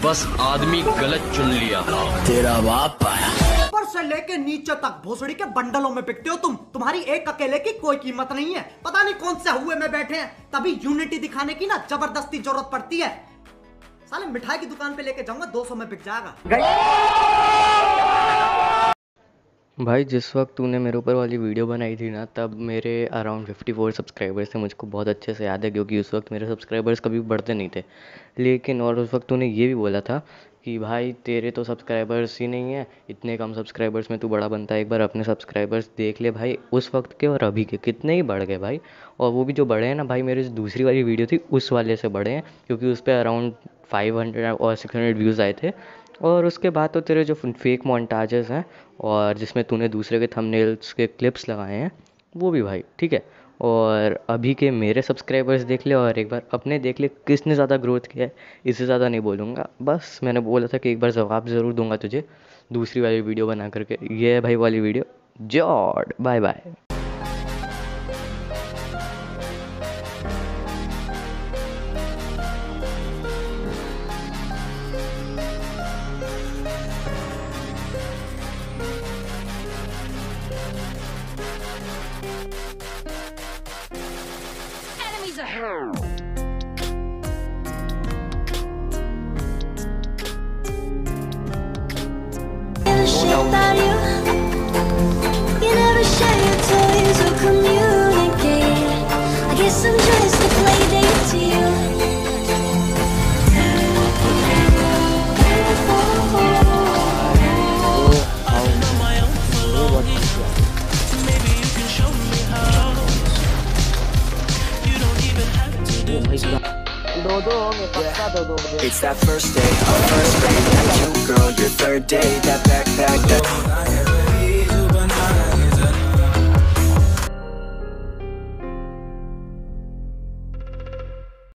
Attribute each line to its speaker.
Speaker 1: बस आदमी गलत चुन लिया।
Speaker 2: तेरा बाप आया।
Speaker 3: ऊपर से लेके नीचे तक भोसड़ी के बंडलों में बिकते हो तुम। तुम्हारी एक अकेले की कोई कीमत नहीं है। पता नहीं कौन से हुए में बैठे हैं, तभी यूनिटी दिखाने की ना जबरदस्ती जरूरत पड़ती है। साले मिठाई की दुकान पे लेके जाऊंगा, 200 में बिक जाएगा।
Speaker 4: भाई जिस वक्त तूने मेरे ऊपर वाली वीडियो बनाई थी ना, तब मेरे अराउंड 54 सब्सक्राइबर्स थे। मुझको बहुत अच्छे से याद है, क्योंकि उस वक्त मेरे सब्सक्राइबर्स कभी बढ़ते नहीं थे। लेकिन और उस वक्त तूने ये भी बोला था कि भाई तेरे तो सब्सक्राइबर्स ही नहीं है, इतने कम सब्सक्राइबर्स में तू बड़ा बनता है। एक बार अपने सब्सक्राइबर्स देख ले भाई, उस वक्त के और अभी के कितने ही बढ़ गए भाई। और वो भी जो बढ़े हैं ना भाई, मेरी जो दूसरी वाली वीडियो थी उस वाले से बढ़े हैं, क्योंकि उस पर अराउंड 500 और 600 व्यूज़ आए थे। और उसके बाद तो तेरे जो फेक मोन्टाजेस हैं और जिसमें तूने दूसरे के थंबनेल्स के क्लिप्स लगाए हैं, वो भी भाई ठीक है। और अभी के मेरे सब्सक्राइबर्स देख ले और एक बार अपने देख ले, किसने ज़्यादा ग्रोथ किया है। इससे ज़्यादा नहीं बोलूँगा, बस मैंने बोला था कि एक बार जवाब ज़रूर दूंगा तुझे दूसरी वाली वीडियो बना करके। ये है भाई वाली वीडियो। जॉर्ड bye bye.
Speaker 5: Enemies ahead.
Speaker 6: About you, you never share your toys or communicate. I guess I'm just a play date to you.
Speaker 7: Maybe you can show me how. You don't even have to do
Speaker 2: It's that first day, our first grade. That cute girl, your third day. That backpack, that